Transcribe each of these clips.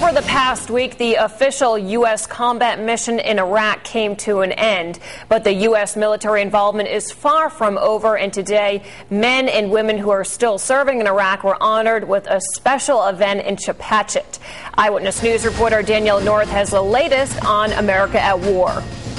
Over the past week, the official U.S. combat mission in Iraq came to an end. But the U.S. military involvement is far from over, and today, men and women who are still serving in Iraq were honored with a special event in Chepachet. Eyewitness News reporter Danielle North has the latest on America at War.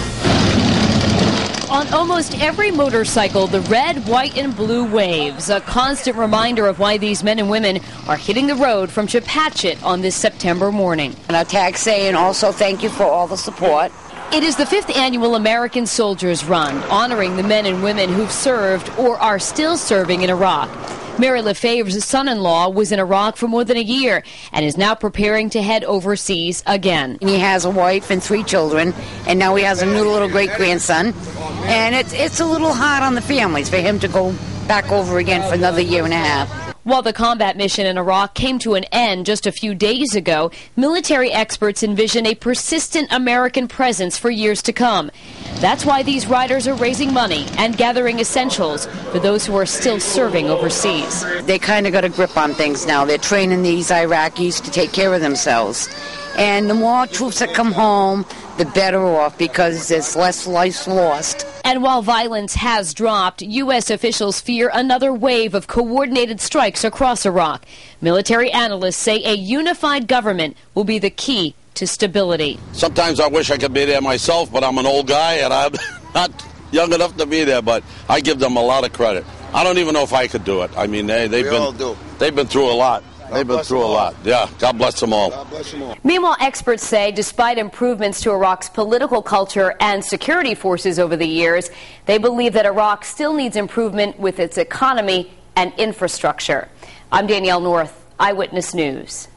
On almost every motorcycle, the red, white, and blue waves, a constant reminder of why these men and women are hitting the road from Chepachet on this September morning. And our tags saying also thank you for all the support. It is the 5th annual American Soldiers Run, honoring the men and women who've served or are still serving in Iraq. Mary Lefebvre's son-in-law was in Iraq for more than a year and is now preparing to head overseas again. He has a wife and 3 children, and now he has a new little great-grandson. And it's a little hard on the families for him to go back over again for another year and a half. While the combat mission in Iraq came to an end just a few days ago, military experts envision a persistent American presence for years to come. That's why these riders are raising money and gathering essentials for those who are still serving overseas. They kind of got a grip on things now. They're training these Iraqis to take care of themselves. And the more troops that come home, the better off, because there's less lives lost. And while violence has dropped, U.S. officials fear another wave of coordinated strikes across Iraq. Military analysts say a unified government will be the key to stability. Sometimes I wish I could be there myself, but I'm an old guy and I'm not young enough to be there, but I give them a lot of credit. I don't even know if I could do it. I mean, they've been through a lot. They've been through a lot. Yeah, God bless them all. God bless them all. Meanwhile, experts say despite improvements to Iraq's political culture and security forces over the years, they believe that Iraq still needs improvement with its economy and infrastructure. I'm Danielle North, Eyewitness News.